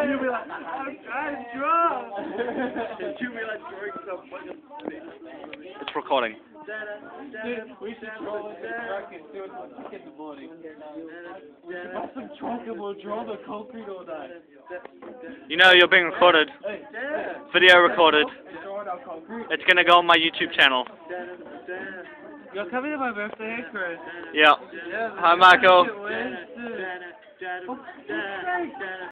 you'll be like, I'm trying to draw. And you'll be like drawing some fucking thing. It's recording. Dude, we should draw it and do it like in the morning. We should buy some chalk and we'll draw the concrete all day. You know you're being recorded. Hey, Video recorded. drawing our concrete. It's gonna go on my YouTube channel. You're coming to my birthday, Chris. Yeah. Yeah. Hi, Michael. Wednesday.